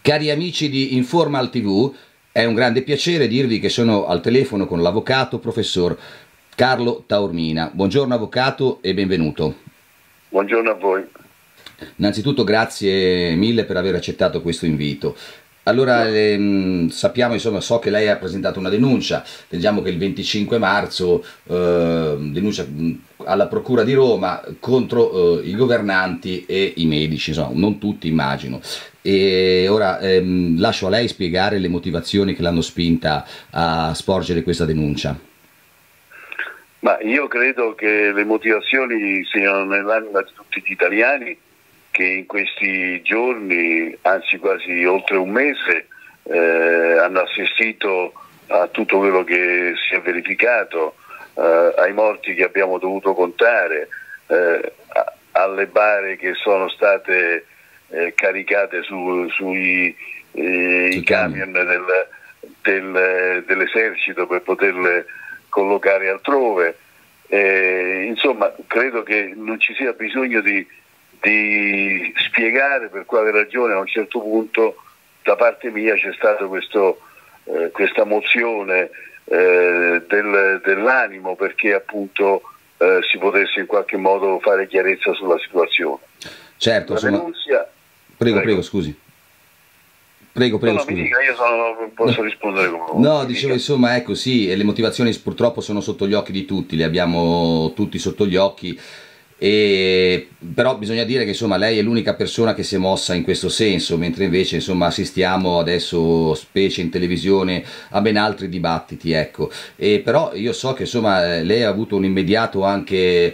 Cari amici di Informal TV, è un grande piacere dirvi che sono al telefono con l'avvocato professor Carlo Taormina. Buongiorno avvocato e benvenuto. Buongiorno a voi. Innanzitutto grazie mille per aver accettato questo invito. Allora, sappiamo, insomma, so che lei ha presentato una denuncia, leggiamo che il 25 marzo, denuncia alla Procura di Roma contro i governanti e i medici, insomma, non tutti immagino. E ora lascio a lei spiegare le motivazioni che l'hanno spinta a sporgere questa denuncia. Ma io credo che le motivazioni siano nell'anima di tutti gli italiani, che in questi giorni, anzi quasi oltre un mese, hanno assistito a tutto quello che si è verificato, ai morti che abbiamo dovuto contare, alle bare che sono state caricate sui camion dell'esercito per poterle collocare altrove. Insomma, credo che non ci sia bisogno di spiegare per quale ragione a un certo punto da parte mia c'è stata questa mozione dell'animo perché appunto si potesse in qualche modo fare chiarezza sulla situazione. Certo, la insomma... denunzia... Prego, scusi. Prego, no, scusi. mi dica, io posso rispondere come No, dicevo, insomma, ecco, sì, e le motivazioni purtroppo sono sotto gli occhi di tutti, le abbiamo tutti sotto gli occhi, però bisogna dire che insomma lei è l'unica persona che si è mossa in questo senso, mentre invece insomma assistiamo adesso, specie in televisione, a ben altri dibattiti, ecco. Però io so che insomma lei ha avuto un immediato anche,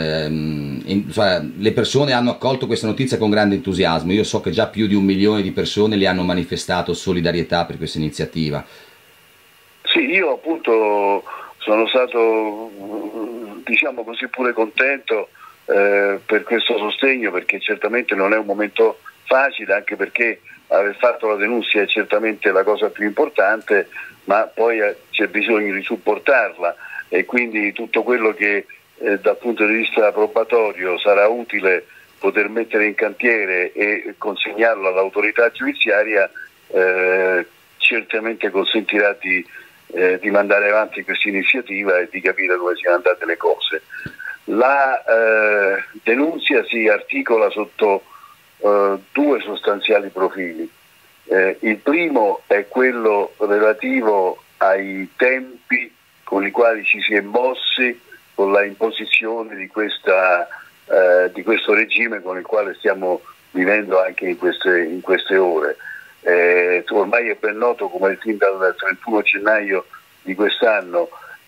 le persone hanno accolto questa notizia con grande entusiasmo. Io so che già più di 1 milione di persone le hanno manifestato solidarietà per questa iniziativa. Sì, io appunto sono stato, diciamo così, pure contento per questo sostegno, perché certamente non è un momento facile, anche perché aver fatto la denuncia è certamente la cosa più importante, ma poi c'è bisogno di supportarla, e quindi tutto quello che dal punto di vista probatorio sarà utile poter mettere in cantiere e consegnarlo all'autorità giudiziaria certamente consentirà di mandare avanti questa iniziativa e di capire come siano andate le cose. La denunzia si articola sotto 2 sostanziali profili. Il primo è quello relativo ai tempi con i quali ci si è mossi con la imposizione di questo regime con il quale stiamo vivendo anche in queste ore. Ormai è ben noto come fin dal 31 gennaio di quest'anno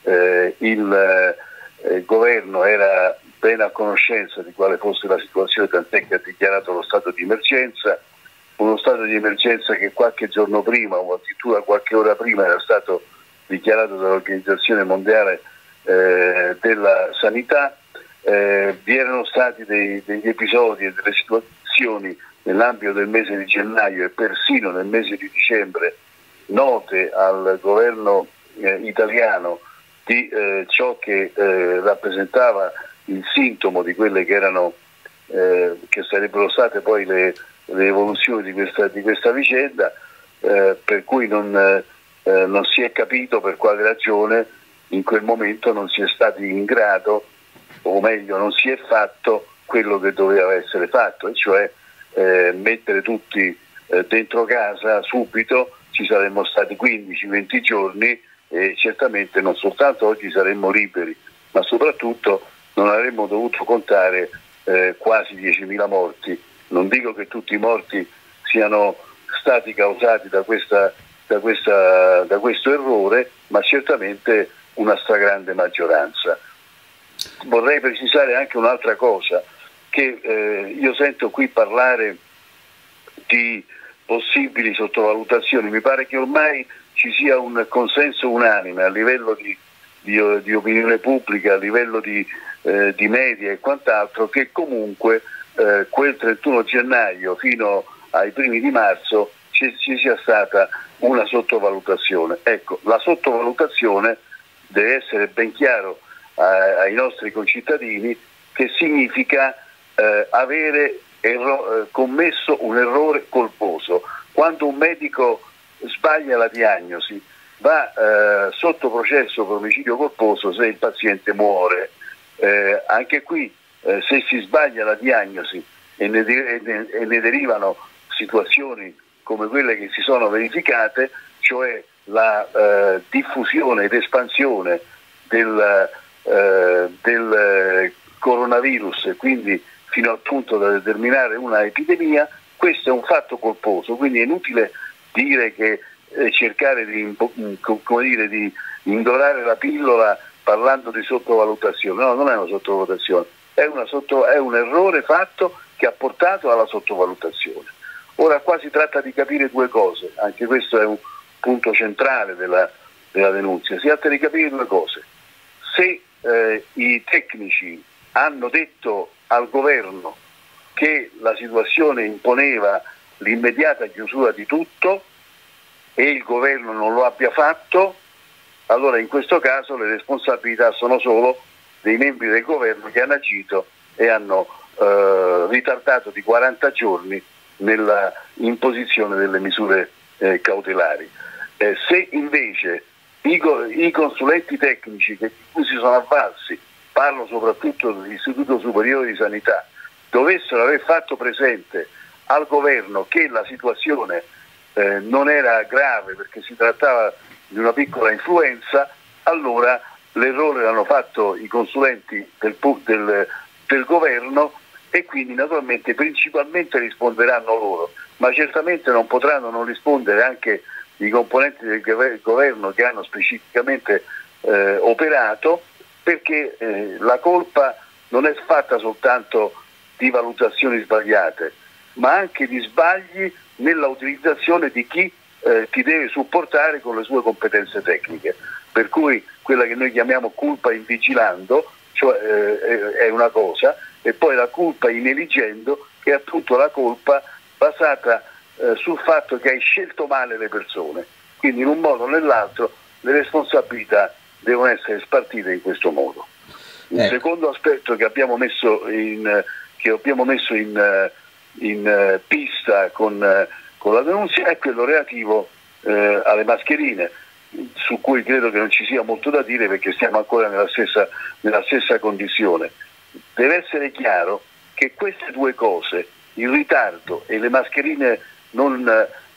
il governo era ben a conoscenza di quale fosse la situazione, tant'è che ha dichiarato lo stato di emergenza, uno stato di emergenza che qualche giorno prima o addirittura qualche ora prima era stato dichiarato dall'Organizzazione Mondiale della Sanità. Vi erano stati degli episodi e delle situazioni nell'ambito del mese di gennaio e persino nel mese di dicembre note al governo italiano di ciò che rappresentava il sintomo di quelle che erano che sarebbero state poi le evoluzioni di questa vicenda, per cui non si è capito per quale ragione in quel momento non si è stati in grado, o meglio non si è fatto quello che doveva essere fatto, e cioè mettere tutti dentro casa subito. Ci saremmo stati 15-20 giorni e certamente non soltanto oggi saremmo liberi, ma soprattutto non avremmo dovuto contare quasi 10.000 morti. Non dico che tutti i morti siano stati causati da questo errore, ma certamente una stragrande maggioranza. Vorrei precisare anche un'altra cosa, che io sento qui parlare di possibili sottovalutazioni. Mi pare che ormai ci sia un consenso unanime a livello di opinione pubblica, a livello di media e quant'altro, che comunque quel 31 gennaio fino ai primi di marzo ci sia stata una sottovalutazione. Ecco, la sottovalutazione deve essere ben chiaro ai nostri concittadini che significa avere commesso un errore colposo. quando un medico sbaglia la diagnosi va sotto processo per omicidio colposo se il paziente muore. Anche qui se si sbaglia la diagnosi e ne derivano situazioni come quelle che si sono verificate, cioè la diffusione ed espansione del coronavirus, e quindi fino al punto da determinare una epidemia, questo è un fatto colposo, quindi è inutile dire che cercare di indorare la pillola parlando di sottovalutazione. No, non è una sottovalutazione, è un errore fatto che ha portato alla sottovalutazione. Ora qua si tratta di capire due cose, anche questo è un punto centrale della denunzia, si tratta di capire due cose. Se i tecnici hanno detto al governo che la situazione imponeva l'immediata chiusura di tutto e il governo non lo abbia fatto, allora in questo caso le responsabilità sono solo dei membri del governo che hanno agito e hanno ritardato di 40 giorni nella imposizione delle misure cautelari. Se invece i consulenti tecnici di cui si sono avvalsi, parlo soprattutto dell'Istituto Superiore di Sanità, dovessero aver fatto presente al governo che la situazione non era grave perché si trattava di una piccola influenza, allora l'errore l'hanno fatto i consulenti del governo, e quindi naturalmente principalmente risponderanno loro, ma certamente non potranno non rispondere anche i componenti del governo che hanno specificamente operato, perché la colpa non è fatta soltanto di valutazioni sbagliate, ma anche di sbagli nella utilizzazione di chi ti deve supportare con le sue competenze tecniche. Per cui quella che noi chiamiamo culpa in vigilando, cioè è una cosa, e poi la culpa in eligendo, che è appunto la colpa basata sul fatto che hai scelto male le persone. Quindi in un modo o nell'altro le responsabilità devono essere spartite in questo modo. Il secondo aspetto che abbiamo messo in pista con la denunzia è quello relativo alle mascherine, su cui credo che non ci sia molto da dire perché siamo ancora nella stessa condizione. Deve essere chiaro che queste due cose, il ritardo e le mascherine non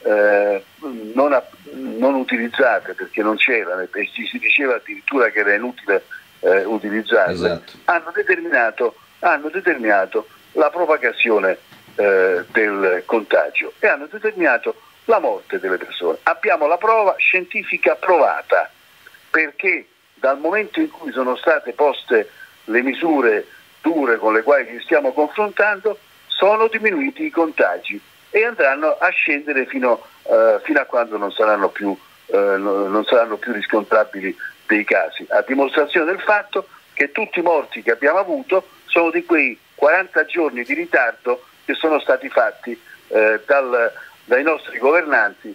utilizzate perché non c'erano e si diceva addirittura che era inutile utilizzarle, esatto, hanno determinato la propagazione del contagio e hanno determinato la morte delle persone. Abbiamo la prova scientifica provata, perché dal momento in cui sono state poste le misure dure con le quali ci stiamo confrontando, sono diminuiti i contagi e andranno a scendere fino a quando non saranno più riscontrabili dei casi, a dimostrazione del fatto che tutti i morti che abbiamo avuto sono di quei 40 giorni di ritardo che sono stati fatti dai nostri governanti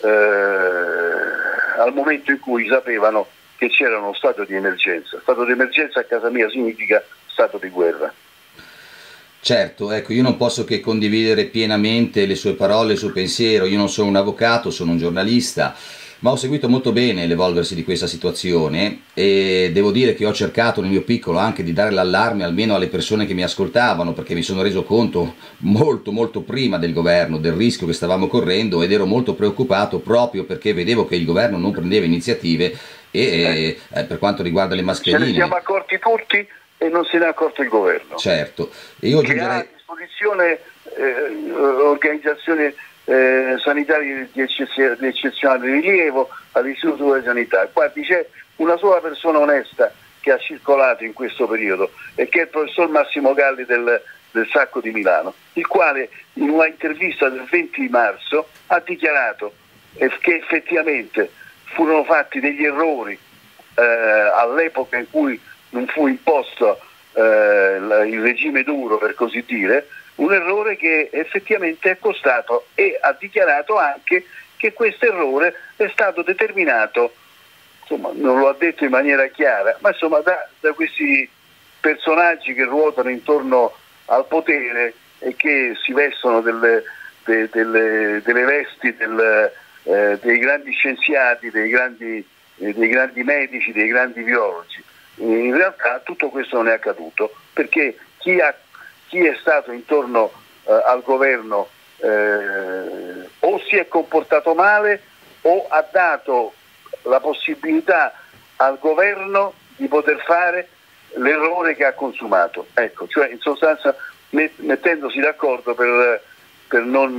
al momento in cui sapevano che c'era uno stato di emergenza. Stato di emergenza a casa mia significa stato di guerra. Certo, ecco, io non posso che condividere pienamente le sue parole, il suo pensiero. Io non sono un avvocato, sono un giornalista, ma ho seguito molto bene l'evolversi di questa situazione e devo dire che ho cercato nel mio piccolo anche di dare l'allarme almeno alle persone che mi ascoltavano, perché mi sono reso conto molto prima del governo del rischio che stavamo correndo ed ero molto preoccupato proprio perché vedevo che il governo non prendeva iniziative e per quanto riguarda le mascherine. Ce ne siamo accorti tutti e non se ne è accorto il governo. Certo. E io aggiungerei... che ha a disposizione organizzazioni sanitarie di eccezionale rilievo all'Istituto Superiore di Sanità. Guardi, c'è una sola persona onesta che ha circolato in questo periodo e che è il professor Massimo Galli del Sacco di Milano, il quale in una intervista del 20 marzo ha dichiarato che effettivamente furono fatti degli errori all'epoca in cui non fu imposto il regime duro, per così dire, un errore che effettivamente è costato, e ha dichiarato anche che questo errore è stato determinato, insomma non lo ha detto in maniera chiara, ma insomma da questi personaggi che ruotano intorno al potere e che si vestono delle vesti dei grandi scienziati, dei grandi medici, dei grandi biologi. In realtà tutto questo non è accaduto, perché chi è stato intorno al governo o si è comportato male o ha dato la possibilità al governo di poter fare l'errore che ha consumato. Ecco, cioè in sostanza mettendosi d'accordo per non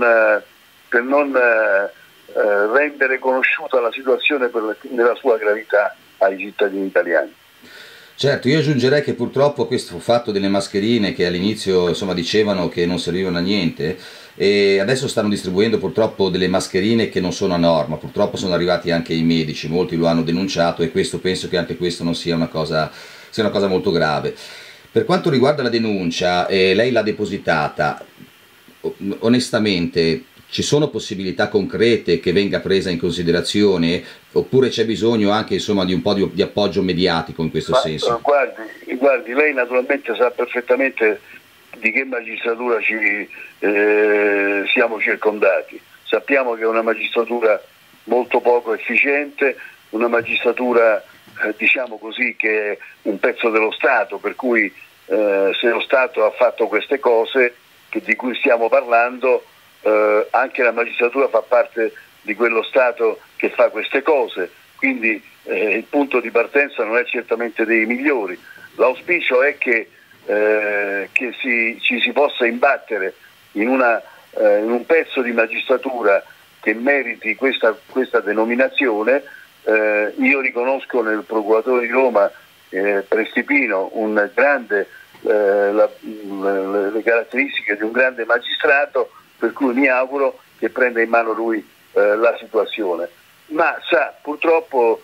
rendere conosciuta la situazione nella sua gravità ai cittadini italiani. Certo, io aggiungerei che purtroppo questo fatto delle mascherine, che all'inizio insomma dicevano che non servivano a niente, e adesso stanno distribuendo purtroppo delle mascherine che non sono a norma, purtroppo sono arrivati anche i medici, molti lo hanno denunciato, e questo penso che anche questo non sia una cosa molto grave. Per quanto riguarda la denuncia, lei l'ha depositata, onestamente ci sono possibilità concrete che venga presa in considerazione, oppure c'è bisogno anche insomma di un po' di appoggio mediatico in questo senso? Guardi, lei naturalmente sa perfettamente di che magistratura siamo circondati. Sappiamo che è una magistratura molto poco efficiente, una magistratura diciamo così che è un pezzo dello Stato, per cui se lo Stato ha fatto queste cose di cui stiamo parlando, anche la magistratura fa parte di quello Stato che fa queste cose, quindi il punto di partenza non è certamente dei migliori. L'auspicio è che ci si possa imbattere in un pezzo di magistratura che meriti questa denominazione. Io riconosco nel procuratore di Roma Prestipino le caratteristiche di un grande magistrato, per cui mi auguro che prenda in mano lui la situazione. Ma sa, purtroppo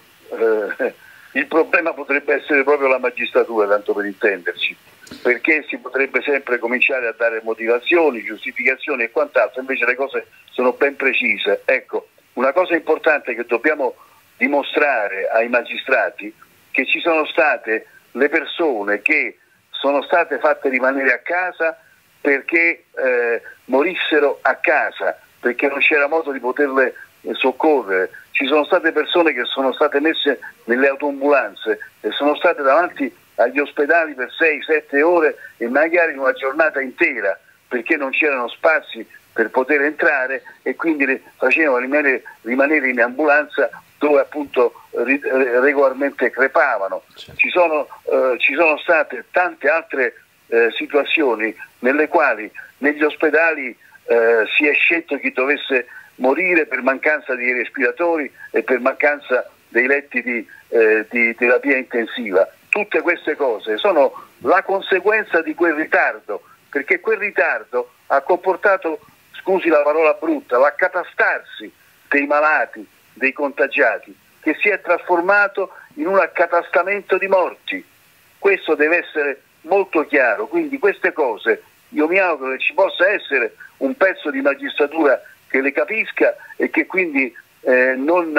il problema potrebbe essere proprio la magistratura, tanto per intenderci, perché si potrebbe sempre cominciare a dare motivazioni, giustificazioni e quant'altro, invece le cose sono ben precise. Ecco, una cosa importante che dobbiamo dimostrare ai magistrati, che ci sono state le persone che sono state fatte rimanere a casa perché morissero a casa, perché non c'era modo di poterle soccorrere. Ci sono state persone che sono state messe nelle autoambulanze e sono state davanti agli ospedali per 6-7 ore e magari una giornata intera, perché non c'erano spazi per poter entrare e quindi le facevano rimanere in ambulanza, dove appunto regolarmente crepavano. Ci sono state tante altre situazioni nelle quali negli ospedali si è scelto chi dovesse morire per mancanza di respiratori e per mancanza dei letti di terapia intensiva. Tutte queste cose sono la conseguenza di quel ritardo, perché quel ritardo ha comportato, scusi la parola brutta, l'accatastarsi dei malati, dei contagiati, che si è trasformato in un accatastamento di morti. Questo deve essere molto chiaro, quindi queste cose io mi auguro che ci possa essere un pezzo di magistratura che le capisca e che quindi non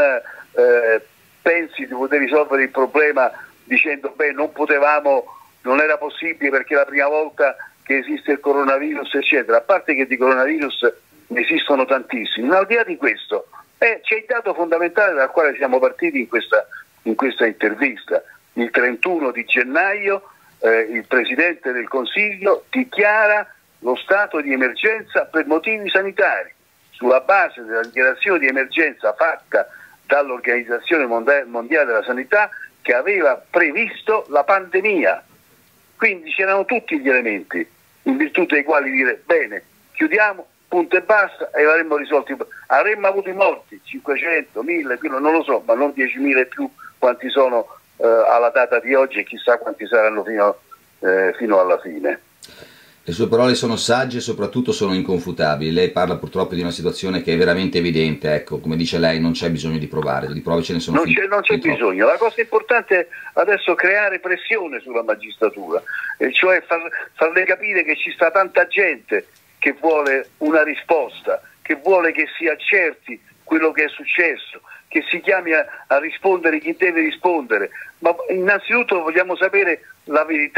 pensi di poter risolvere il problema dicendo beh non era possibile perché è la prima volta che esiste il coronavirus eccetera. A parte che di coronavirus ne esistono tantissimi, ma al di là di questo c'è il dato fondamentale dal quale siamo partiti in questa intervista. Il 31 di gennaio il Presidente del Consiglio dichiara lo stato di emergenza per motivi sanitari, sulla base della dichiarazione di emergenza fatta dall'Organizzazione Mondiale della Sanità, che aveva previsto la pandemia. Quindi c'erano tutti gli elementi in virtù dei quali dire bene, chiudiamo, punto e basta, e avremmo risolto. Avremmo avuto i morti, 500, 1000, non lo so, ma non 10.000 e più quanti sono alla data di oggi, e chissà quanti saranno fino alla fine. Le sue parole sono sagge e soprattutto sono inconfutabili. Lei parla purtroppo di una situazione che è veramente evidente, ecco, come dice lei, non c'è bisogno di provare, di prove ce ne sono. Non c'è bisogno. La cosa importante è adesso creare pressione sulla magistratura, e cioè farle capire che ci sta tanta gente che vuole una risposta, che vuole che si accerti quello che è successo, che si chiami a rispondere chi deve rispondere, ma innanzitutto vogliamo sapere la verità.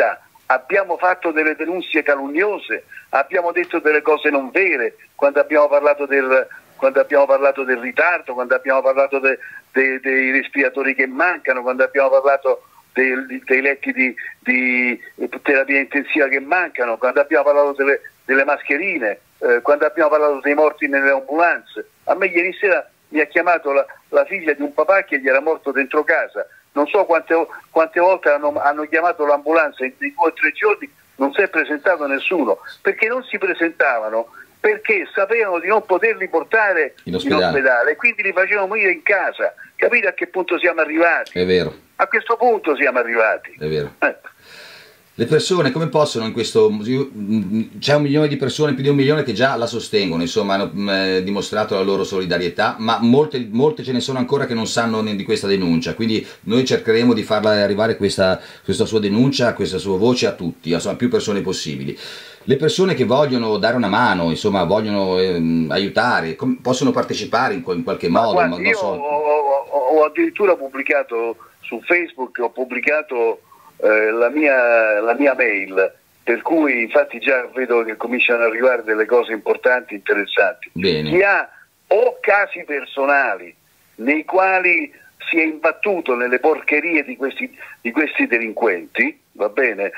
abbiamo fatto delle denunce calunniose, abbiamo detto delle cose non vere quando abbiamo parlato del ritardo, quando abbiamo parlato dei respiratori che mancano, quando abbiamo parlato dei letti di terapia intensiva che mancano, quando abbiamo parlato delle mascherine, quando abbiamo parlato dei morti nelle ambulanze. A me ieri sera mi ha chiamato la figlia di un papà che gli era morto dentro casa. Non so quante volte hanno chiamato l'ambulanza in 2 o 3 giorni, non si è presentato nessuno, perché non si presentavano, perché sapevano di non poterli portare in ospedale e quindi li facevano morire in casa. Capite a che punto siamo arrivati? È vero. A questo punto siamo arrivati. È vero. Le persone come possono in questo... C'è 1 milione di persone, più di 1 milione che già la sostengono, insomma hanno dimostrato la loro solidarietà, ma molte ce ne sono ancora che non sanno di questa denuncia, quindi noi cercheremo di farla arrivare questa sua denuncia, questa sua voce a tutti, insomma, più persone possibili. Le persone che vogliono dare una mano, insomma vogliono aiutare, possono partecipare in qualche modo. Guarda, io ho addirittura pubblicato su Facebook, ho pubblicato la mia mail, per cui infatti già vedo che cominciano ad arrivare delle cose importanti, interessanti. Bene. Chi ha o casi personali nei quali si è imbattuto nelle porcherie di questi delinquenti, va bene,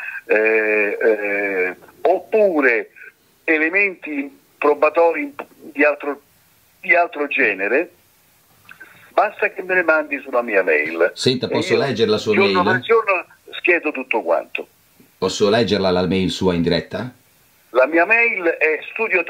oppure elementi probatori di altro genere, basta che me ne mandi sulla mia mail. Senta, posso leggere la sua mail? Giorno per giorno schiedo tutto quanto. Posso leggerla la mail sua in diretta? La mia mail è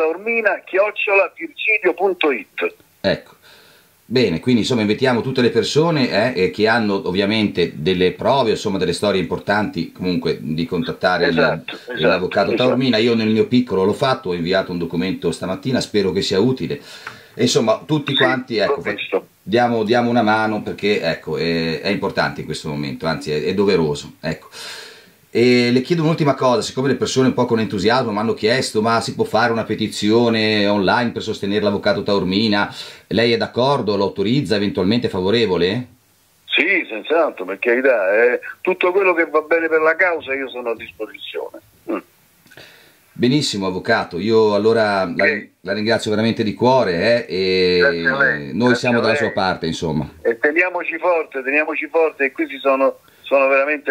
studiotaormina@virgilio.it. Ecco. Bene, quindi insomma invitiamo tutte le persone che hanno ovviamente delle prove, insomma delle storie importanti, comunque di contattare l'avvocato Taormina. Io nel mio piccolo l'ho fatto, ho inviato un documento stamattina, spero che sia utile. E insomma tutti quanti, ecco, diamo una mano, perché ecco, è importante in questo momento, anzi è doveroso, ecco. E le chiedo un'ultima cosa, siccome le persone un po' con entusiasmo mi hanno chiesto: ma si può fare una petizione online per sostenere l'avvocato Taormina? Lei è d'accordo? Lo autorizza? Eventualmente favorevole? Sì, senz'altro, per carità, tutto quello che va bene per la causa io sono a disposizione. Benissimo avvocato, io allora la ringrazio veramente di cuore e noi siamo dalla sua parte, insomma. E teniamoci forte, e questi sono veramente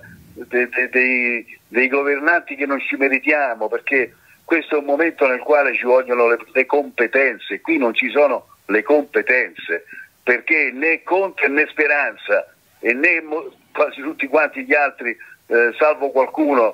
dei governanti che non ci meritiamo, perché questo è un momento nel quale ci vogliono le competenze. Qui non ci sono le competenze, perché né Conte né Speranza e né quasi tutti quanti gli altri, salvo qualcuno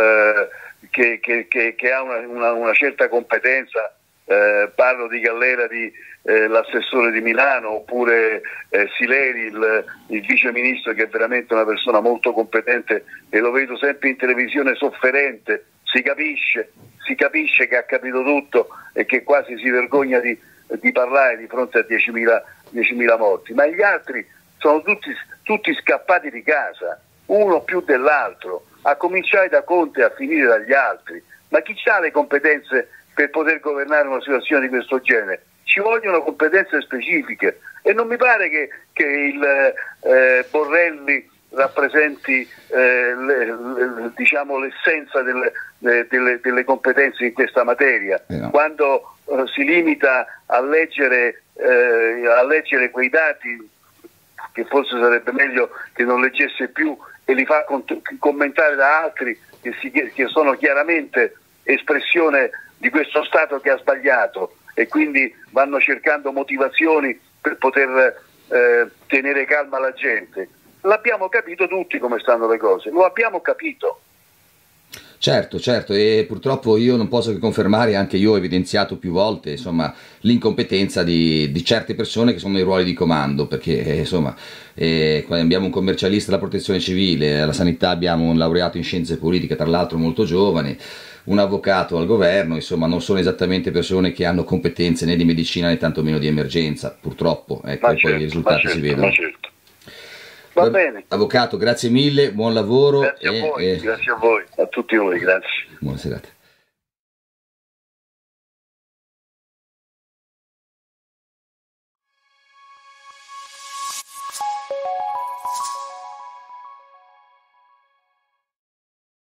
che ha una certa competenza, parlo di Gallera, l'assessore di Milano, oppure Sileri, il vice ministro, che è veramente una persona molto competente e lo vedo sempre in televisione sofferente. Si capisce che ha capito tutto e che quasi si vergogna di parlare di fronte a 10.000 morti, ma gli altri sono tutti scappati di casa, uno più dell'altro, a cominciare da Conte e a finire dagli altri. Ma chi ha le competenze per poter governare una situazione di questo genere? Ci vogliono competenze specifiche, e non mi pare che il Borrelli rappresenti diciamo l'essenza delle competenze in questa materia, quando si limita a leggere quei dati, che forse sarebbe meglio che non leggesse più, e li fa commentare da altri che sono chiaramente espressione di questo Stato che ha sbagliato, e quindi vanno cercando motivazioni per poter tenere calma la gente. L'abbiamo capito tutti come stanno le cose, lo abbiamo capito. Certo, e purtroppo io non posso che confermare, anche io ho evidenziato più volte, insomma, l'incompetenza di certe persone che sono nei ruoli di comando, perché insomma abbiamo un commercialista della protezione civile, alla sanità abbiamo un laureato in scienze politiche, tra l'altro molto giovane, un avvocato al governo, insomma non sono esattamente persone che hanno competenze né di medicina né tantomeno di emergenza, purtroppo, ecco, poi i risultati si vedono. Va bene. Avvocato, grazie mille, buon lavoro. Grazie a voi, a tutti voi, grazie. Buona serata.